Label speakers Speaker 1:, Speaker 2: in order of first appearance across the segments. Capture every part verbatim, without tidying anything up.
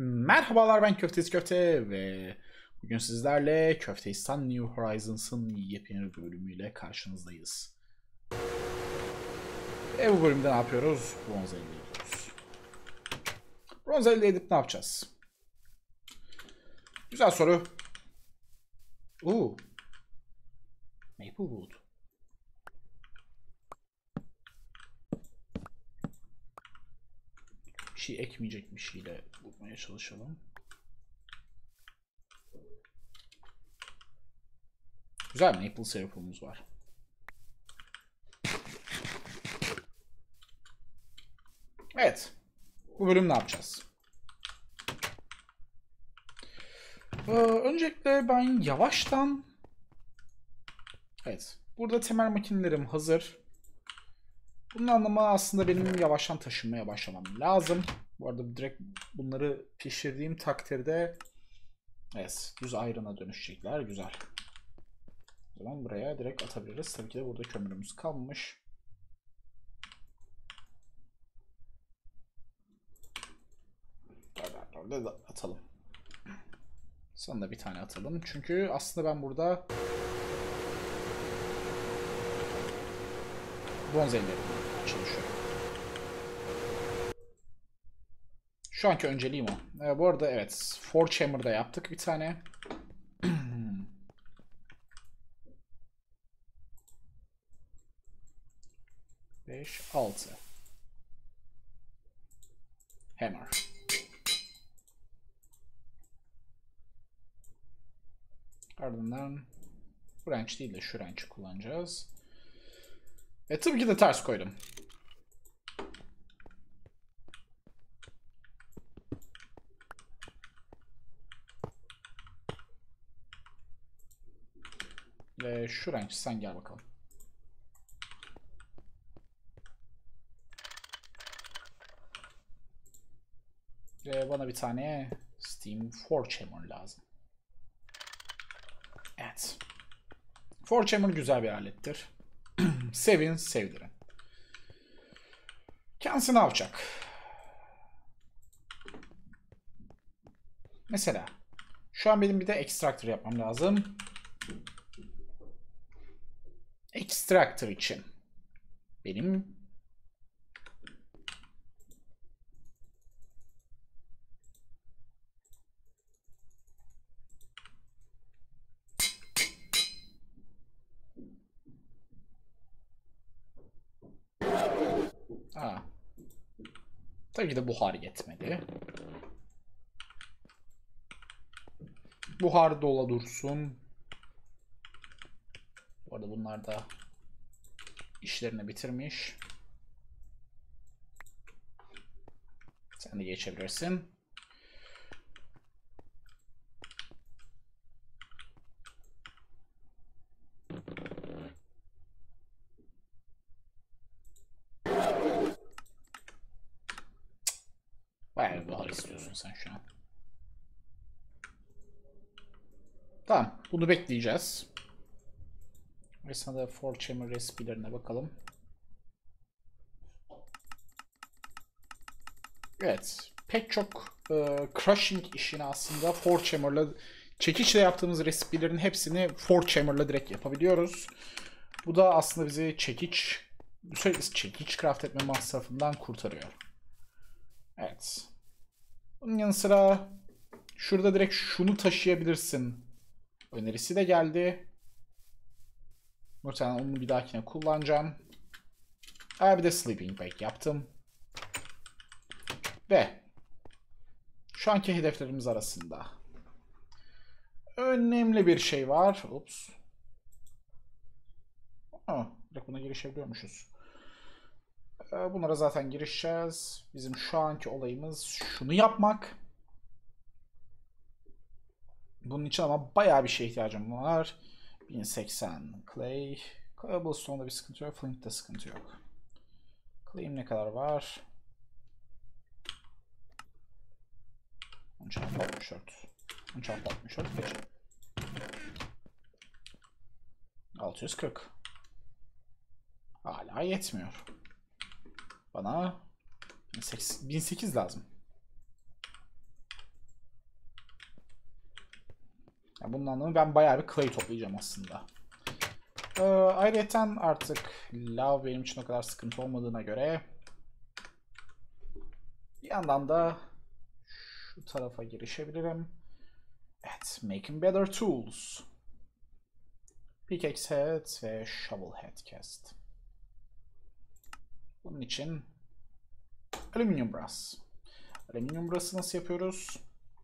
Speaker 1: Merhabalar, ben Köftesi Köfte ve bugün sizlerle Köfteistan New Horizons'ın yepyeni bir bölümüyle karşınızdayız. Ve bu bölümde ne yapıyoruz? Bronz elde ediyoruz. Bronz elde edip ne yapacağız? Güzel soru. Uuu. Maplewood. Bir şey ekmeyecek bir şeyle bulmaya çalışalım. Güzel bir maple sirup'umuz var. Evet. Bu bölüm ne yapacağız? Ee, öncelikle ben yavaştan... Evet. Burada temel makinelerim hazır. Bunun anlamı aslında benim yavaştan taşınmaya başlamam lazım. Bu arada direkt bunları pişirdiğim takdirde evet, düz ayrına dönüşecekler. Güzel. O zaman buraya direkt atabiliriz. Tabii ki de burada kömürümüz kalmış. Böyle atalım. Sana da bir tane atalım. Çünkü aslında ben burada bronz ellerimle çalışıyorum. Şu anki önceliğim o. Ee, bu arada evet, Four Chamber'da yaptık bir tane. beş, altı. Hammer. Ardından bu wrench değil de şu wrench'i kullanacağız. E tabii ki de ters koydum. Ve şu wrench, sen gel bakalım. Ve bana bir tane Steam Four Chamber lazım. Evet. Four Chamber güzel bir alettir. Sevin, sevdirin. Kendisi ne yapacak? Mesela şu an benim bir de extractor yapmam lazım. Extractor için benim Aa. Tabii ki de buhar yetmedi. Buhar dola dursun. Bu arada bunlar da işlerini bitirmiş. Sen de geçebilirsin. Bayağı bir buhar istiyorsun sen şu an. Tamam. Bunu bekleyeceğiz. Ve sana da Four Chamber recipe'lerine bakalım. Evet. Pek çok e, crushing işini aslında Four Chamber'la, çekiçle yaptığımız recipe'lerin hepsini Four Chamber'la direkt yapabiliyoruz. Bu da aslında bizi çekiç, sürekli çekiç craft etme masrafından kurtarıyor. Evet. Bunun yanı sıra şurada direkt şunu taşıyabilirsin önerisi de geldi. Muhtemelen onu bir dahakine kullanacağım. Aa, bir de sleeping bag yaptım. Ve şu anki hedeflerimiz arasında önemli bir şey var. Ups. Aa, direkt buna girişebiliyormuşuz. Bunlara zaten girişeceğiz. Bizim şu anki olayımız şunu yapmak. Bunun için ama bayağı bir şeye ihtiyacım var. bin seksen clay. Cobblestone'da bir sıkıntı yok. Flint'te sıkıntı yok. Clay'im ne kadar var? on çarpı altmış dört. on çarpı altmış dört kaç? altı yüz kırk. Hala yetmiyor. Bana bin sekiz lazım. Yani bunun anlamı ben bayağı bir clay toplayacağım aslında. Ee, ayrıca artık lav benim için o kadar sıkıntı olmadığına göre bir yandan da şu tarafa girişebilirim. Evet, making better tools. Pickaxe head ve shovel head cast. Bunun için alüminyum brass. Alüminyum brass'ı nasıl yapıyoruz?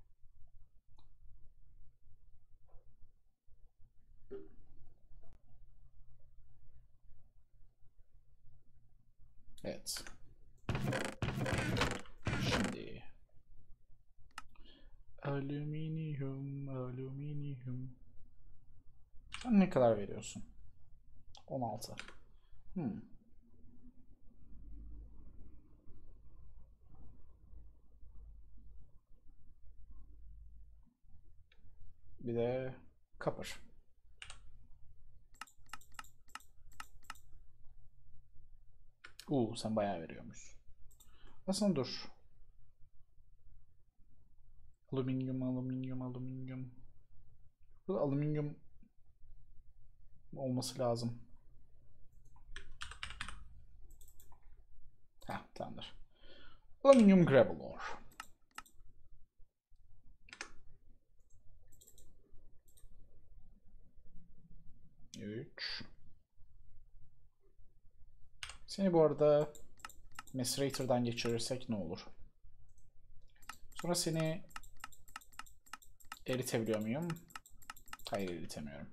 Speaker 1: Evet. Şimdi alüminyum, alüminyum. Sen ne kadar veriyorsun? on altı. Hmm. Bir de copper. Uuu sen bayağı veriyormuş. Nasıl dur? Alüminyum, alüminyum, alüminyum. Burada alüminyum olması lazım. Heh, tamamdır. Alüminyum gravel ore. üç. Seni bu arada Macerator'dan geçirirsek ne olur? Sonra seni eritebiliyor muyum? Hayır, eritemiyorum.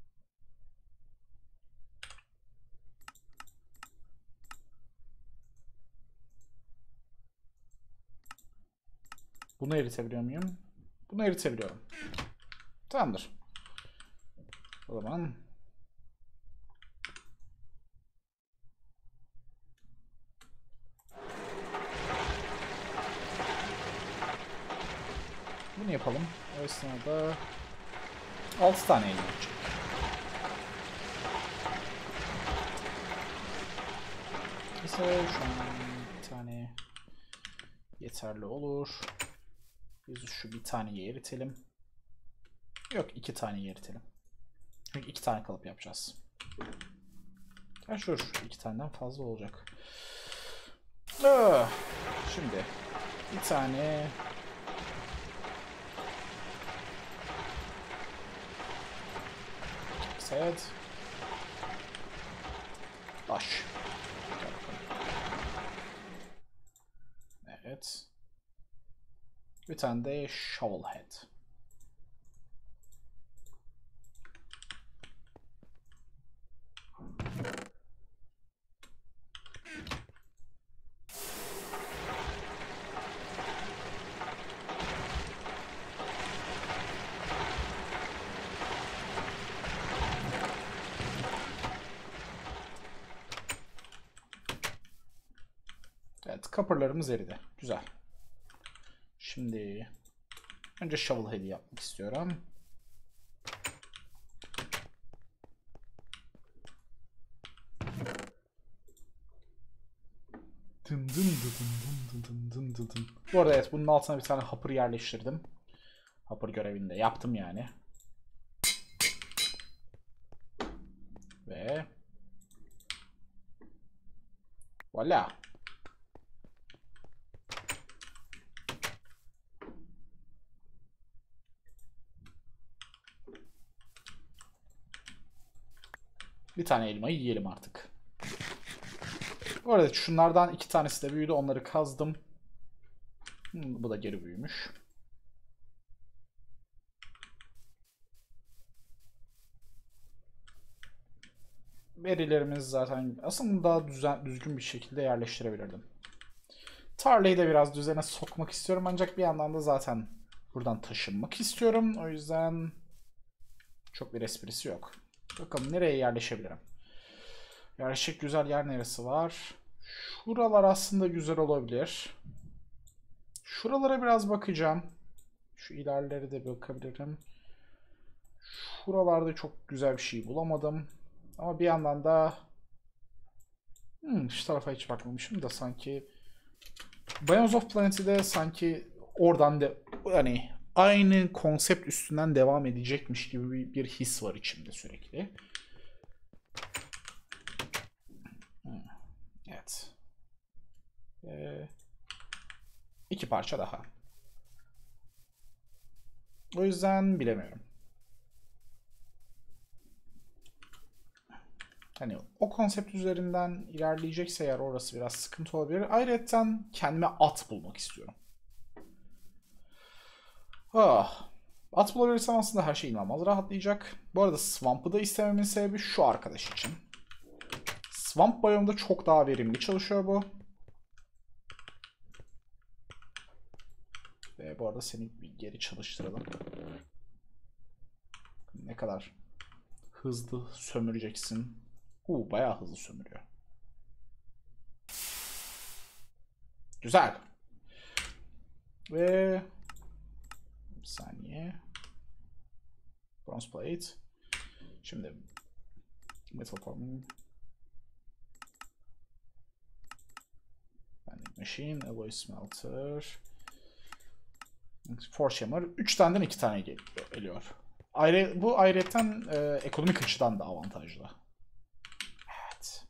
Speaker 1: Bunu eritebiliyor muyum? Bunu eritebiliyorum. Tamamdır. O zaman bunu yapalım. O esnada altı tane elma olacak. Mesela şu an bir tane yeterli olur. Biz şu bir taneyi eritelim. Yok, iki taneyi eritelim. Çünkü iki tane kalıp yapacağız. Ya şu iki taneden fazla olacak. Ah, şimdi bir tane set baş. Evet. Bir tane de shovel head. Evet, copper'larımız eridi. Güzel. Şimdi önce shovel head'i yapmak istiyorum. Dın dın dın dın dın dın dın. Bu arada evet, bunun altına bir tane hopper yerleştirdim. Hopper görevini de yaptım yani. Ve voilà. Bir tane elmayı yiyelim artık. Bu arada şunlardan iki tanesi de büyüdü. Onları kazdım. Hmm, bu da geri büyümüş. Verilerimiz zaten aslında daha düzen, düzgün bir şekilde yerleştirebilirdim. Tarlayı da biraz düzene sokmak istiyorum ancak bir yandan da zaten buradan taşınmak istiyorum. O yüzden çok bir esprisi yok. Bakalım nereye yerleşebilirim. Yerleşik güzel yer neresi var? Şuralar aslında güzel olabilir. Şuralara biraz bakacağım. Şu ilerleri de bakabilirim. Şuralarda çok güzel bir şey bulamadım. Ama bir yandan da hmm, şu tarafa hiç bakmamışım da sanki Biomes of Planet'i de sanki oradan da hani aynı konsept üstünden devam edecekmiş gibi bir, bir his var içimde sürekli. Evet. Ee, iki parça daha. O yüzden bilemiyorum. Hani o konsept üzerinden ilerleyecekse eğer orası biraz sıkıntı olabilir. Ayrıca kendime at bulmak istiyorum. Ah. At bulabilirsem aslında her şey inanılmaz rahatlayacak. Bu arada Swamp'ı da istememin sebebi şu arkadaş için. Swamp biyomda çok daha verimli çalışıyor bu. Ve bu arada seni bir geri çalıştıralım. Ne kadar hızlı sömüreceksin. Uuu bayağı hızlı sömürüyor. Güzel. Ve bir saniye. Bronze plate. Şimdi metal forming. Bending machine, alloy smelter. Forge hammer. üç taneden iki tane geliyor. Ayrı, bu ayrıyeten e, ekonomik açıdan da avantajlı. Evet.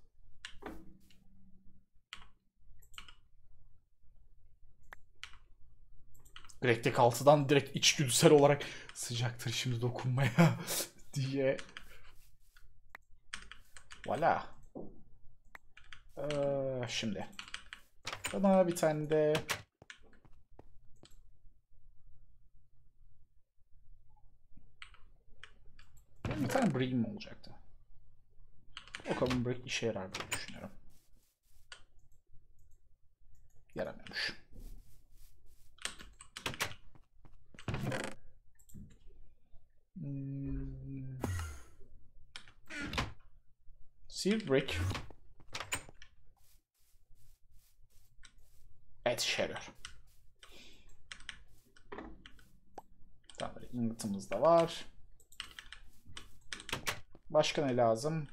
Speaker 1: Direkt altıdan direkt içgüdüsel olarak sıcaktır şimdi dokunmaya diye. Voilà. Ee, şimdi. Bana bir tane de bir tane brick'im olacaktı. Bakalım brick işe yarar diye düşünüyorum. Yaramıyormuş. Hmm. Sealed brick. Evet işe yarıyor. Tamam, ingot'ımız da var. Başka ne lazım?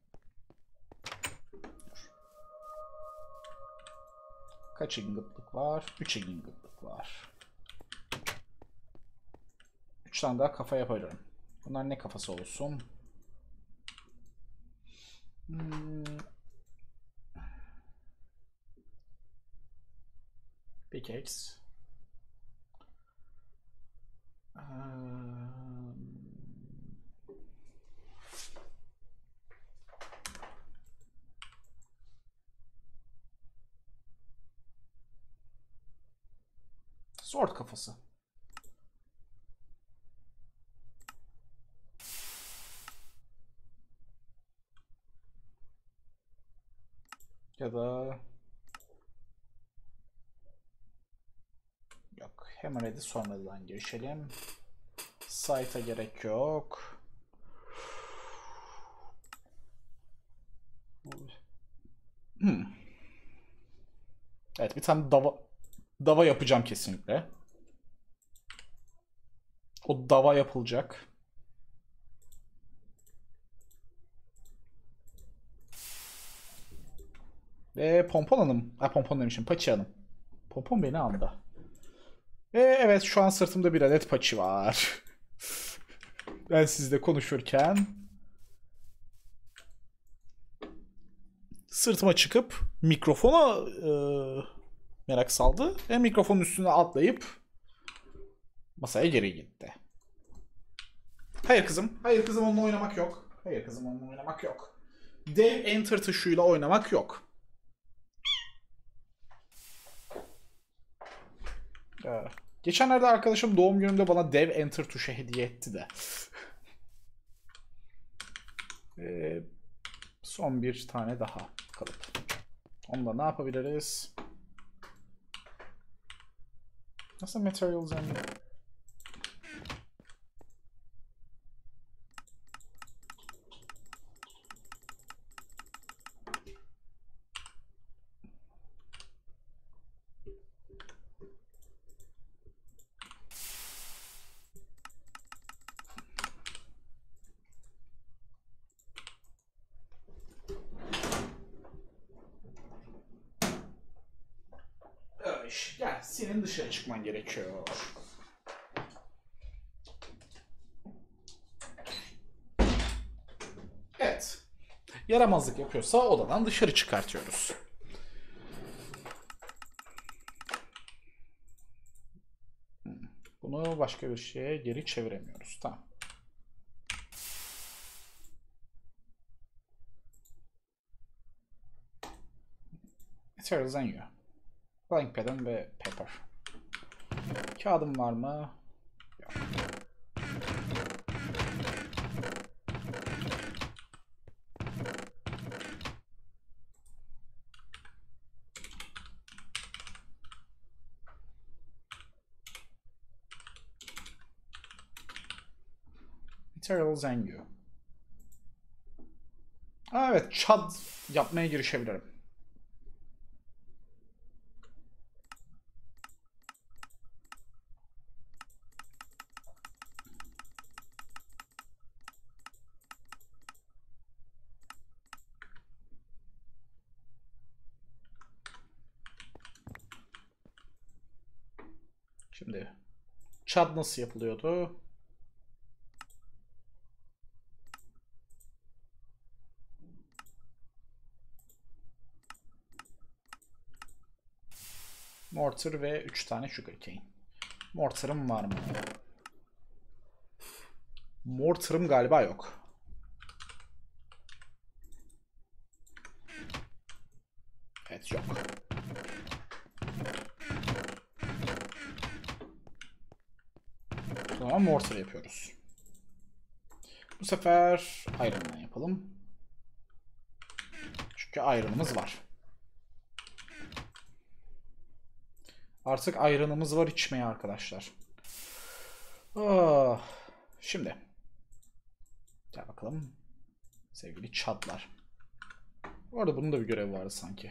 Speaker 1: Kaç ingot'luk var? üç ingot'luk var. üç tane daha kafa yapıyorum. Bunlar ne kafası olsun? Hmm. Pickaxe. Um. Sword kafası. Ya da yok. Hammerhead'i sonradan geçelim. Sight'a gerek yok. Hmm. Evet bir tane dava dava yapacağım kesinlikle. O dava yapılacak. Ve Pompon Hanım. Ha Pompon demişim. Paçi Hanım. Pompon beni aldı. Ve evet şu an sırtımda bir adet paçi var. Ben sizle konuşurken sırtıma çıkıp mikrofona e, merak saldı. Ve mikrofonun üstüne atlayıp masaya geri gitti. Hayır kızım. Hayır kızım onunla oynamak yok. Hayır kızım onunla oynamak yok. Dev enter tuşuyla oynamak yok. Ee, geçenlerde arkadaşım doğum günümde bana dev enter tuşu hediye etti de. ee, son bir tane daha kalıp. Onda ne yapabiliriz? Nasıl materials and... Gel, senin dışarı çıkman gerekiyor. Yaramazlık yapıyorsa odadan dışarı çıkartıyoruz. Bunu başka bir şeye geri çeviremiyoruz. Tamam. Materials and you. Blank pen ve paper. Kağıdım var mı? Yok. Materials and you. Aa, evet, çad yapmaya girişebilirim. Şimdi çad nasıl yapılıyordu? Mortar ve üç tane sugarcane. Mortar'ım var mı? Mortar'ım galiba yok. Evet, yok. O zaman mortar yapıyoruz. Bu sefer iron'dan yapalım. Çünkü iron'ımız var. Artık iron'ımız var içmeye arkadaşlar. Oh. Şimdi. Gel bakalım. Sevgili çatlar. Bu arada bunun da bir görevi vardı sanki.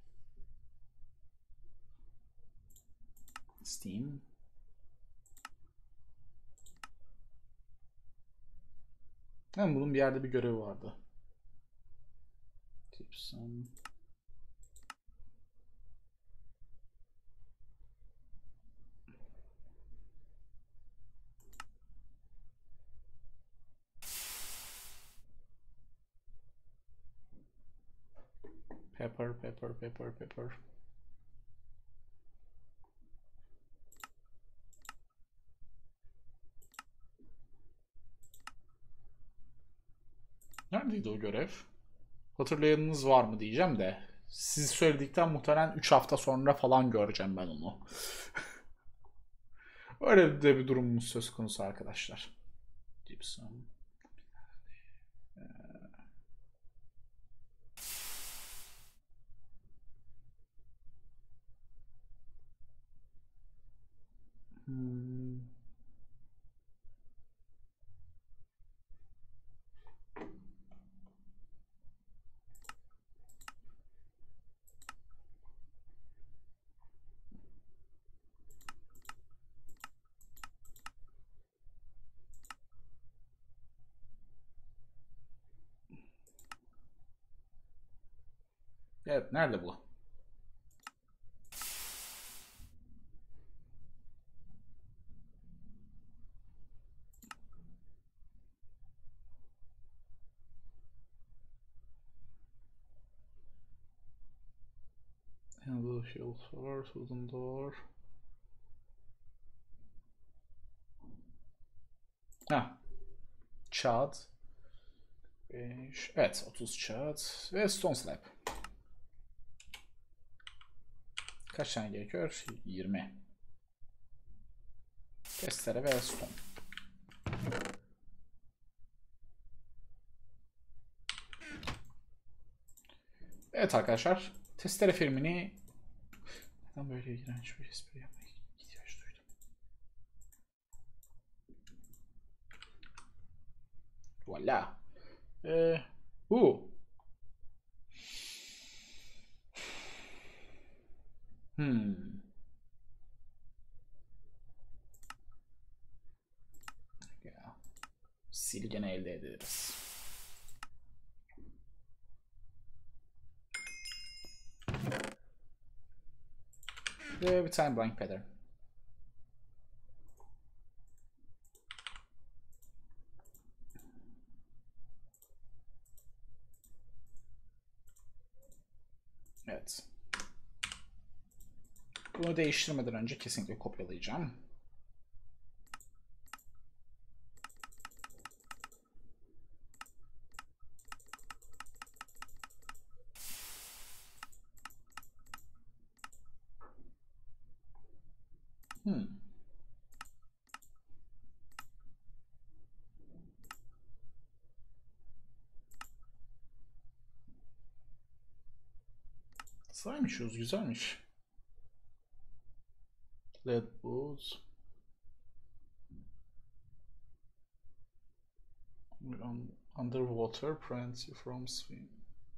Speaker 1: Steam. Yani bunun bir yerde bir görevi vardı. Gibson. Pepper, pepper, pepper, pepper. Neredeydi o görev? Hatırlayanınız var mı diyeceğim de. Siz söyledikten muhtemelen üç hafta sonra falan göreceğim ben onu. Öyle de bir durumumuz söz konusu arkadaşlar. Gibson. Hmm. Evet, nerede bu? Handle shield for Susan door. Ha. Chad. Evet, otuz Chad ve Stone Slab. Kaç tane gerekiyor? yirmi. Testere ve Stone. Evet arkadaşlar, testere filmini neden böyle iğrenç bir espri yapmaya ihtiyaç duydum? Voila. Ee, bu. Hmm. Ya. Silgene elde ederiz. Ve bir tane blank pattern. Evet. Bunu değiştirmeden önce kesinlikle kopyalayacağım. Hmm. Slime shoes güzelmiş. Led boots. Underwater prevents you from swimming.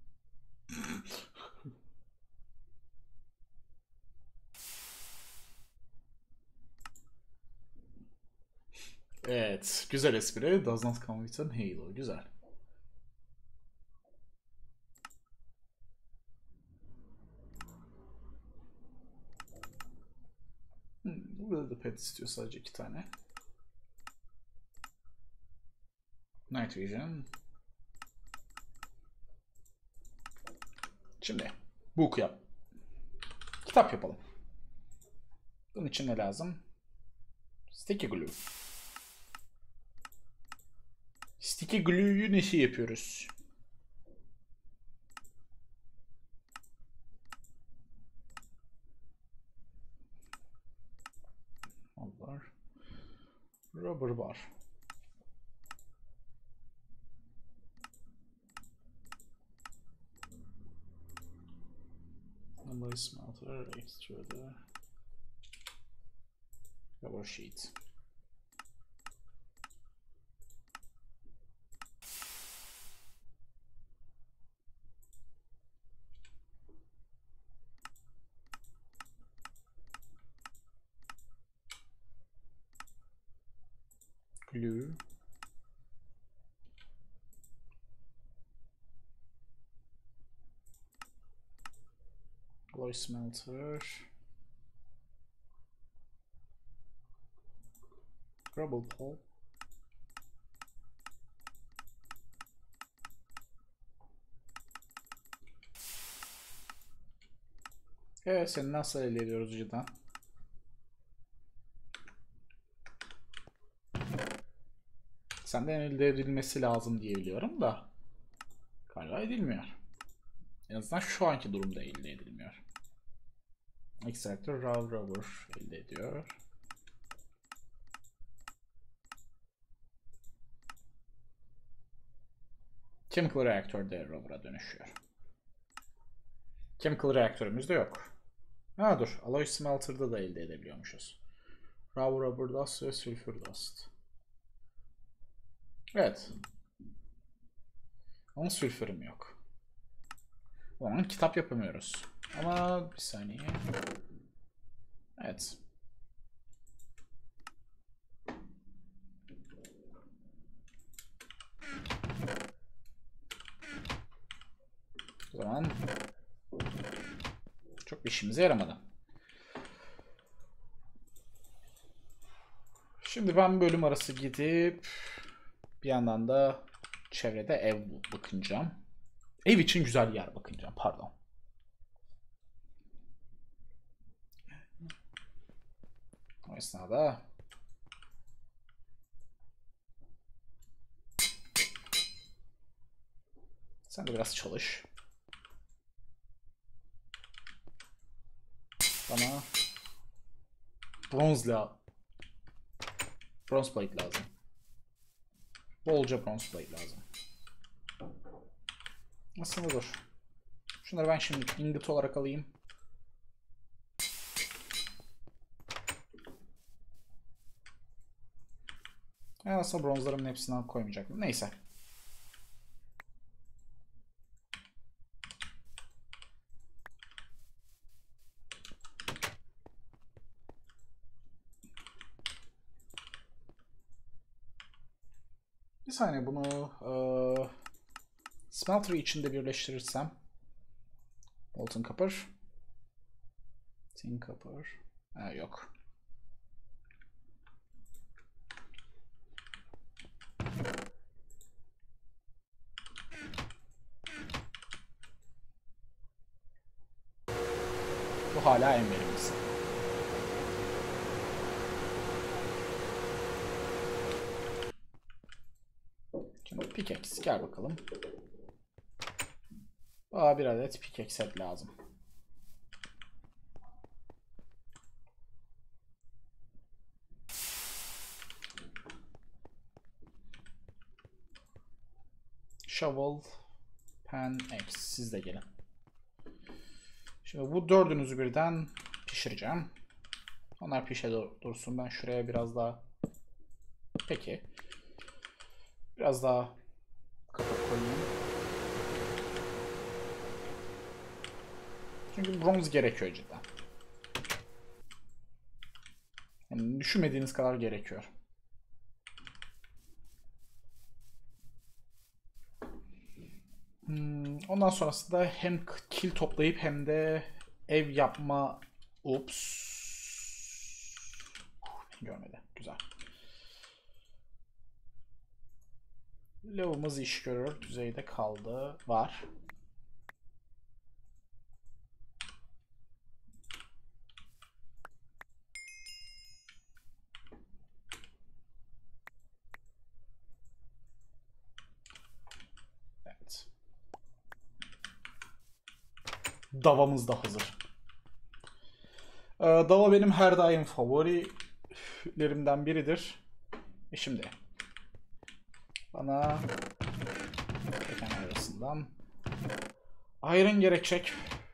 Speaker 1: Evet, güzel espri. Does not come with an halo. Güzel. Hmm, burada da pet istiyor, sadece iki tane. Night Vision. Şimdi book yap. Kitap yapalım. Bunun için ne lazım? Sticky glue. Sticky glue'yu ne şey yapıyoruz? Var. Rubber var. Alloy smelter, extruder, rubber sheet. Glue. Alloy smelter. Rubber pulp. Evet, seni nasıl elde ediyoruz cidden? Senden elde edilmesi lazım diye biliyorum da galiba edilmiyor. En azından şu anki durumda elde edilmiyor. Extractor raw rubber elde ediyor. Chemical reaktör de rubber'a dönüşüyor. Chemical reaktörümüzde yok. Ha dur, alloy smelter'da da elde edebiliyormuşuz. Raw rubber dust ve sulfur dust. Evet. Ama sülfürüm yok. O zaman kitap yapamıyoruz. Ama bir saniye. Evet. O zaman çok bir işimize yaramadı. Şimdi ben bölüm arası gidip bir yandan da çevrede ev bakınacağım. Ev için güzel bir yer bakınacağım, pardon. O esnada sen de biraz çalış. Bana bronzla bronze plate lazım. Bolca bronze plate lazım. Aslında dur. Şunları ben şimdi ingot olarak alayım. Ya aslında bronzlarımın hepsinden koymayacaktım. Neyse. Bir saniye, bunu e, smelter içinde birleştirirsem molten copper, tin copper, ha, yok. Bu hala en verimlisi. Şimdi pickaxe gel bakalım. Aa, bir adet pickaxe set lazım. Shovel, pen, axe. Siz de gelin. Şimdi bu dördünüzü birden pişireceğim. Onlar pişe dursun. Ben şuraya biraz daha... Peki. Biraz daha kapak koyayım. Çünkü bronz gerekiyor cidden. Yani düşünmediğiniz kadar gerekiyor. Hmm, ondan sonrasında hem kil toplayıp hem de ev yapma... Ups. Görmedi. Güzel. Lavımız iş görür. Düzeyde kaldı. Var. Evet. Davamız da hazır. Ee, Dava benim her daim favorilerimden biridir. E şimdi bana teken arasından iron gerekecek.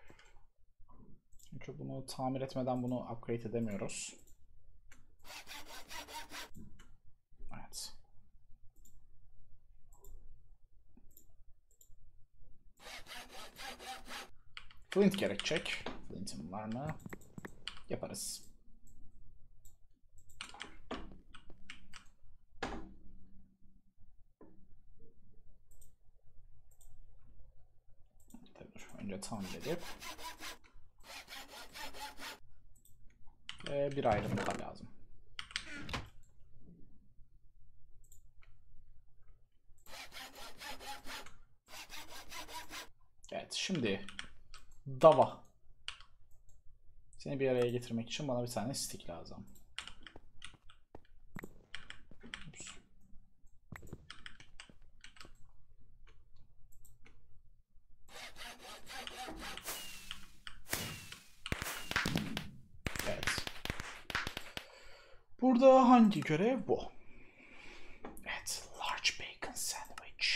Speaker 1: Çünkü bunu tamir etmeden bunu upgrade edemiyoruz. Evet. Flint gerekecek. Flint'im var mı? Yaparız. Önce tamir edip ve bir ayrım daha lazım. Evet, şimdi dava. Seni bir araya getirmek için bana bir tane stick lazım. Ups. Evet. Burada hangi görev bu? Evet, large bacon sandwich.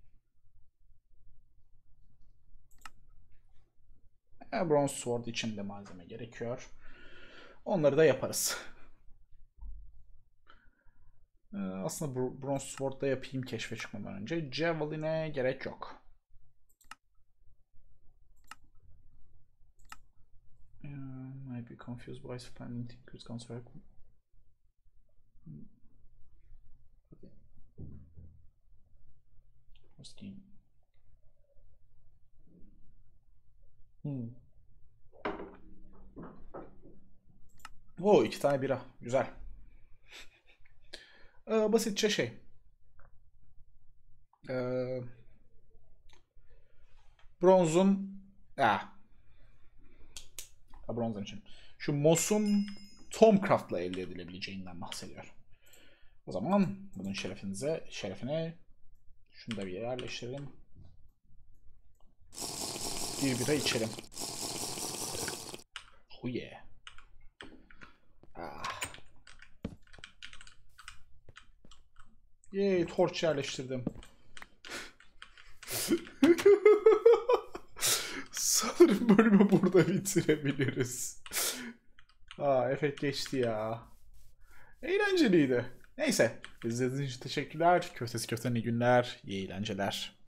Speaker 1: E, bronze sword için de malzeme gerekiyor. Onları da yaparız. E, aslında bronze sword da yapayım keşfe çıkmadan önce. Javelin'e gerek yok. Uh, might be confused by spending increased construct. Hmm. Oo, iki tane bira. Güzel. Ee, basitçe şey. Ee, bronzun ah. Bronzun için. Şu Moss'un Tomcraft'la elde edilebileceğinden bahsediyor. O zaman bunun şerefinize, şerefine şunu da bir yere yerleştirelim. Bir bira içelim. Oh yeah. Ah. Yay, torç yerleştirdim. Sanırım bölümü burada bitirebiliriz. Aa, efekt geçti ya. Eğlenceliydi. Neyse. İzlediğiniz için teşekkürler. Köftesi köften iyi günler. İyi eğlenceler.